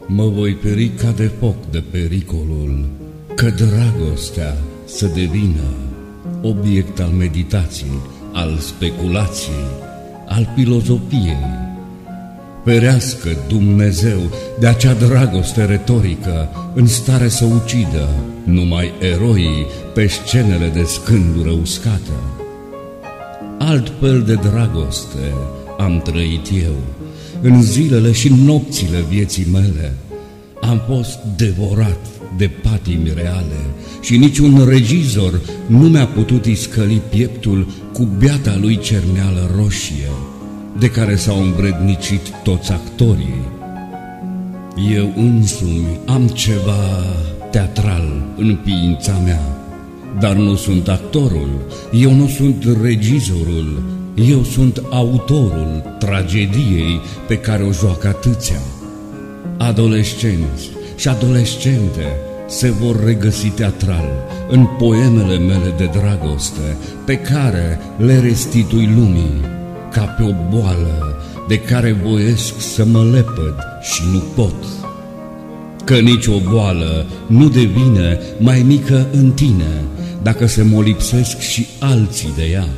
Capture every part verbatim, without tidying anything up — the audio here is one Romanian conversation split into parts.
Mă voi feri ca de foc de pericolul că dragostea să devină obiect al meditației, al speculației, al filozofiei. Ferească Dumnezeu de acea dragoste retorică în stare să ucidă numai eroii pe scenele de scândură uscată. Altfel de dragoste am trăit eu în zilele și nopțile vieții mele. Am fost devorat de patimi reale și niciun regizor nu mi-a putut iscăli pieptul cu beata lui cerneală roșie, de care s-au învrednicit toți actorii. Eu însumi am ceva teatral în ființa mea, dar nu sunt actorul, eu nu sunt regizorul, eu sunt autorul tragediei pe care o joacă atâția. Adolescenți și adolescente se vor regăsi teatral în poemele mele de dragoste, pe care le restitui lumii ca pe o boală de care voiesc să mă lepăd și nu pot. Că nici o boală nu devine mai mică în tine dacă se molipsesc și alții de ea.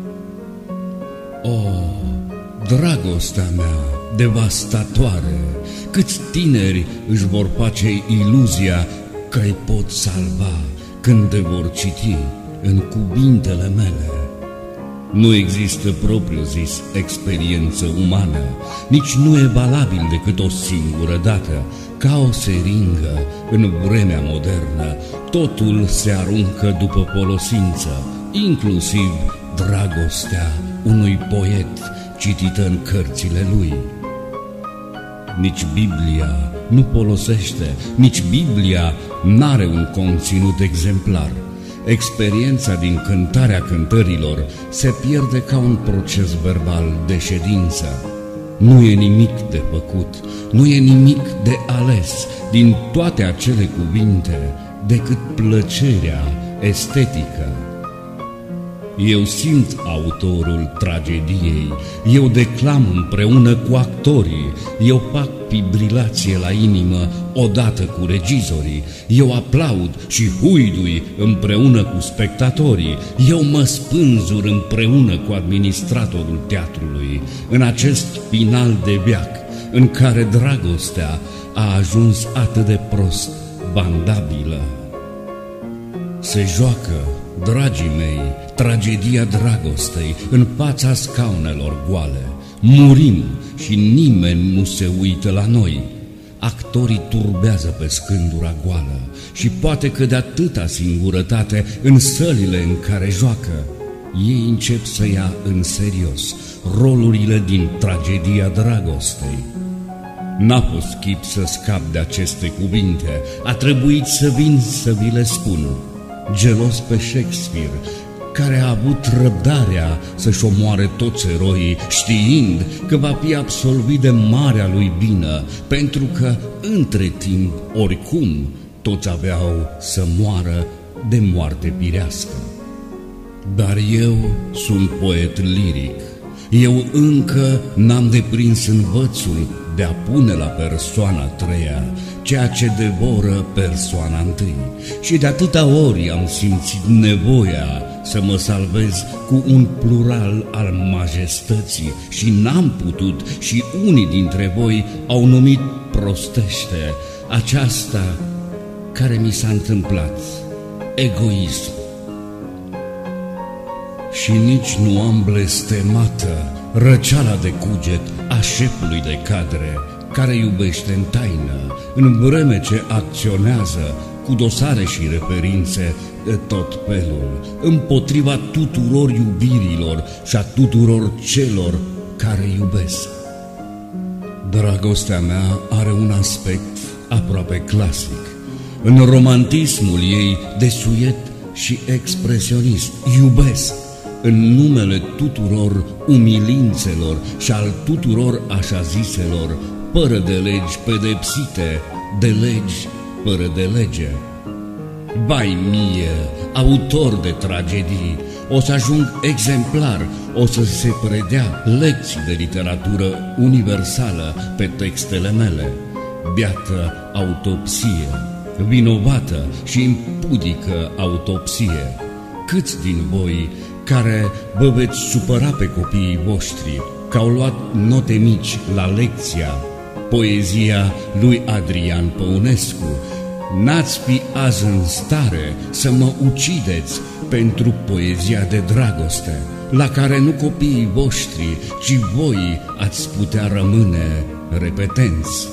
O, dragostea mea devastatoare, câți tineri își vor face iluzia că îi pot salva când te vor citi în cuvintele mele. Nu există propriu-zis experiență umană, nici nu e valabil decât o singură dată. Ca o seringă în vremea modernă, totul se aruncă după folosință, inclusiv dragostea unui poet citită în cărțile lui. Nici Biblia nu folosește, nici Biblia n-are un conținut exemplar. Experiența din cântarea cântărilor se pierde ca un proces verbal de ședință. Nu e nimic de făcut, nu e nimic de ales din toate acele cuvinte decât plăcerea estetică. Eu simt autorul tragediei, eu declam împreună cu actorii, eu fac fibrilație la inimă odată cu regizorii, eu aplaud și huidui împreună cu spectatorii, eu mă spânzur împreună cu administratorul teatrului, în acest final de veac în care dragostea a ajuns atât de prost vandabilă. Se joacă, dragii mei, tragedia dragostei în fața scaunelor goale. Murim și nimeni nu se uită la noi. Actorii turbează pe scândura goală și poate că de atâta singurătate în sălile în care joacă, ei încep să ia în serios rolurile din tragedia dragostei. N-a fost chip să scap de aceste cuvinte, a trebuit să vin să vi le spun. Gelos pe Shakespeare, care a avut răbdarea să-și omoare toți eroii, știind că va fi absolvit de marea lui vină, pentru că, între timp, oricum, toți aveau să moară de moarte firească. Dar eu sunt poet liric, eu încă n-am deprins învățul de a pune la persoana treia ceea ce devoră persoana întâi. Și de atâta ori am simțit nevoia să mă salvez cu un plural al majestății și n-am putut, și unii dintre voi au numit prostește aceasta care mi s-a întâmplat, egoism. Și nici nu am blestemată răceala de cuget a șefului de cadre care iubește în taină, în vreme ce acționează cu dosare și referințe de tot felul, împotriva tuturor iubirilor și a tuturor celor care iubesc. Dragostea mea are un aspect aproape clasic. În romantismul ei desuet și expresionist, iubesc în numele tuturor umilințelor și al tuturor așa ziselor fără de legi pedepsite de legi fără de lege. Vai mie, autor de tragedii, o să ajung exemplar, o să se predea lecții de literatură universală pe textele mele. biată autopsie, vinovată și impudică autopsie. Câți din voi care vă veți supăra pe copiii voștri că au luat note mici la lecția Poezia lui Adrian Păunescu, n-ați fi azi în stare să mă ucideți pentru poezia de dragoste, la care nu copiii voștri, ci voi ați putea rămâne repetenți.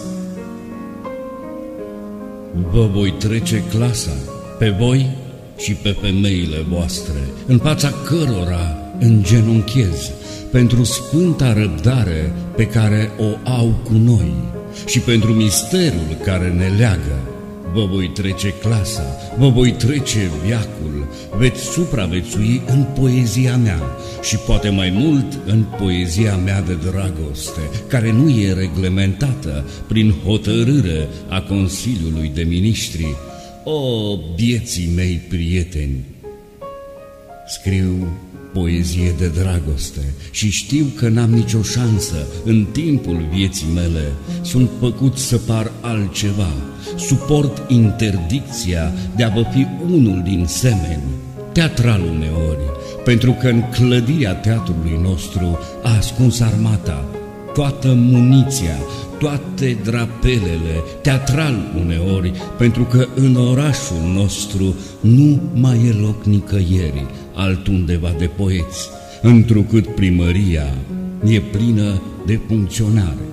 Vă voi trece clasa, pe voi și pe femeile voastre, în fața cărora îngenunchez pentru sfânta răbdare pe care o au cu noi și pentru misterul care ne leagă. Vă voi trece clasa, vă voi trece veacul, veți supraviețui în poezia mea și poate mai mult în poezia mea de dragoste, care nu e reglementată prin hotărâre a Consiliului de Miniștri. O, vieții mei prieteni, scriu poezie de dragoste și știu că n-am nicio șansă în timpul vieții mele. Sunt făcut să par altceva, suport interdicția de a vă fi unul din semeni, teatral uneori, pentru că în clădirea teatrului nostru a ascuns armata, toată muniția, toate drapelele, teatral uneori, pentru că în orașul nostru nu mai e loc nicăieri altundeva de poeți, întrucât primăria e plină de funcționari.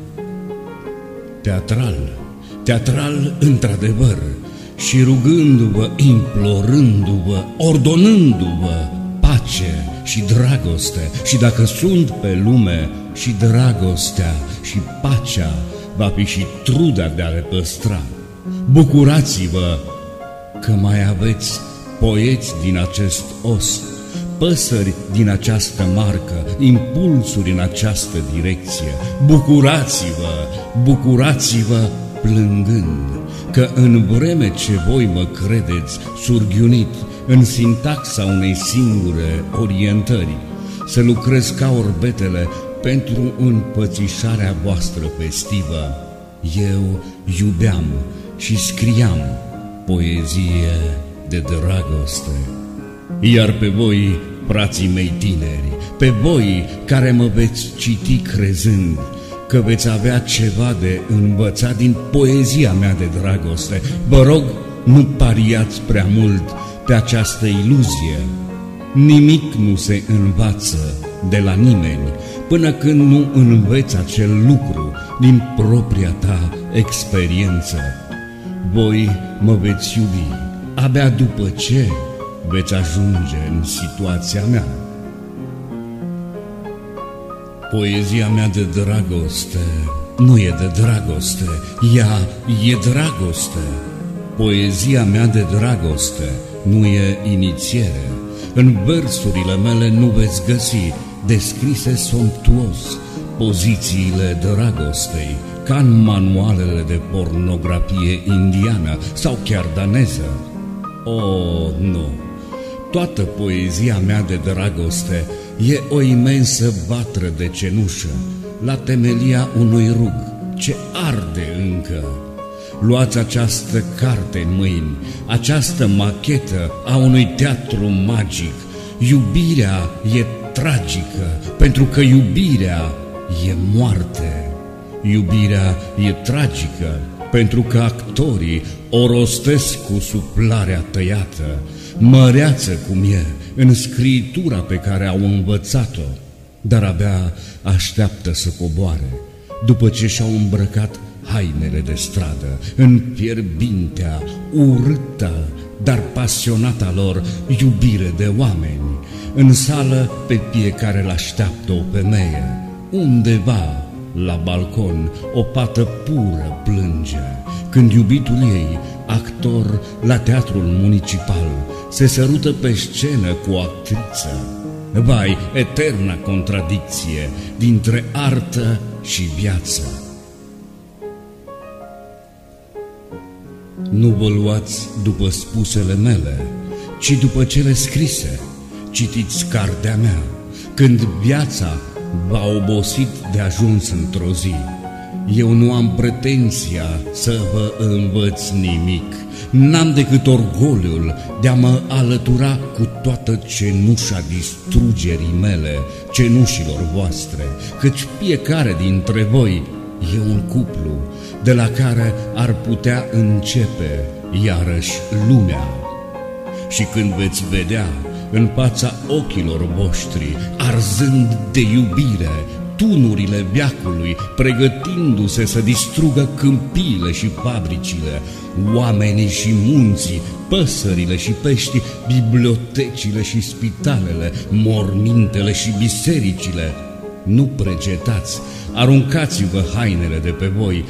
Teatral, teatral într-adevăr, și rugându-vă, implorându-vă, ordonându-vă pace și dragoste, și dacă sunt pe lume și dragostea și pacea, va fi și truda de a le păstra. Bucurați-vă că mai aveți poeți din acest os, păsări din această marcă, impulsuri în această direcție. Bucurați-vă, bucurați-vă plângând, că în vreme ce voi mă credeți surghiunit în sintaxa unei singure orientări, să lucrez ca orbetele pentru împățișarea voastră festivă, eu iubeam și scriam poezie de dragoste. Iar pe voi, frații mei tineri, pe voi care mă veți citi crezând că veți avea ceva de învățat din poezia mea de dragoste, vă rog, nu pariați prea mult pe această iluzie. Nimic nu se învață de la nimeni până când nu înveți acel lucru din propria ta experiență. Voi mă veți iubi abia după ce veți ajunge în situația mea. Poezia mea de dragoste nu e de dragoste, ea e dragoste. Poezia mea de dragoste nu e inițiere. În versurile mele nu veți găsi descrise somptuos pozițiile dragostei, ca în manualele de pornografie indiană sau chiar daneză. Oh, nu! Toată poezia mea de dragoste e o imensă vatră de cenușă la temelia unui rug ce arde încă. Luați această carte în mâini, această machetă a unui teatru magic. Iubirea e tragică, pentru că iubirea e moarte. Iubirea e tragică, pentru că actorii o rostesc cu suplarea tăiată, măreață cum e, în scriitura pe care au învățat-o, dar abia așteaptă să coboare, după ce și-au îmbrăcat hainele de stradă, în fierbintea, urâtă, dar pasionata lor iubire de oameni. În sală pe fiecare l-așteaptă o femeie, undeva la balcon o fată pură plânge, când iubitul ei, actor la teatrul municipal, se sărută pe scenă cu o actriță. Vai, eterna contradicție dintre artă și viață! Nu vă luați după spusele mele, ci după cele scrise. Citiți cartea mea, când viața v-a obosit de ajuns într-o zi. Eu nu am pretenția să vă învăț nimic. N-am decât orgoliul de a mă alătura cu toată cenușa distrugerii mele, cenușilor voastre, căci fiecare dintre voi e un cuplu de la care ar putea începe iarăși lumea. Și când veți vedea în fața ochilor voștri, arzând de iubire, tunurile veacului, pregătindu-se să distrugă câmpiile și fabricile, oamenii și munții, păsările și peștii, bibliotecile și spitalele, mormintele și bisericile, nu pregetați, aruncați-vă hainele de pe voi,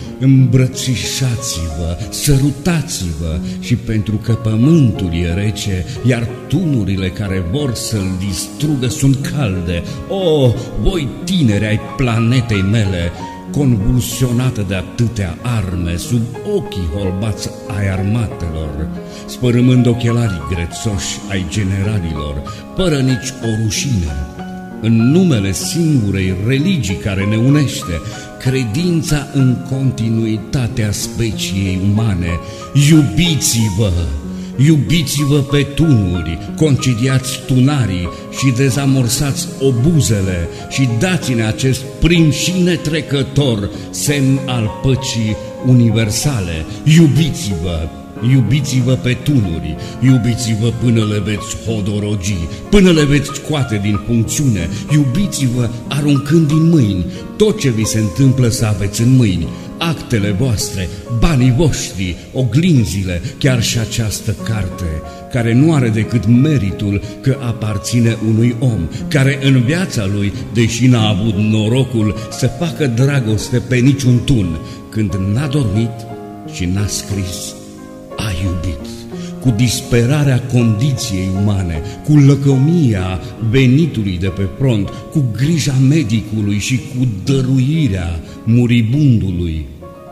îmbrățișați-vă, sărutați-vă, și pentru că pământul e rece, iar tunurile care vor să-l distrugă sunt calde, o, voi tineri ai planetei mele, convulsionată de atâtea arme, sub ochii holbați ai armatelor, spărâmând ochelarii grețoși ai generalilor, fără nici o rușine, în numele singurei religii care ne unește, credința în continuitatea speciei umane, iubiți-vă! Iubiți-vă pe tunuri, concediați tunarii și dezamorsați obuzele și dați-ne acest prim și netrecător semn al păcii universale. Iubiți-vă! Iubiți-vă pe tunuri, iubiți-vă până le veți hodorogi, până le veți scoate din funcțiune, iubiți-vă aruncând din mâini tot ce vi se întâmplă să aveți în mâini, actele voastre, banii voștri, oglinzile, chiar și această carte, care nu are decât meritul că aparține unui om, care în viața lui, deși n-a avut norocul să facă dragoste pe niciun tun, când n-a dormit și n-a scris, a iubit, cu disperarea condiției umane, cu lăcomia venitului de pe front, cu grija medicului și cu dăruirea muribundului.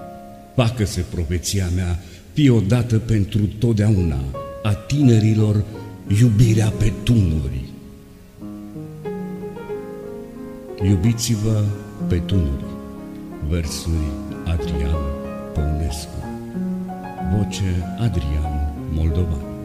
Facă-se profeția mea, fie odată pentru totdeauna, a tinerilor iubirea pe tunuri. Iubiți-vă pe tunuri. Versuri Adrian Păunescu. Voce Adrian Moldovan.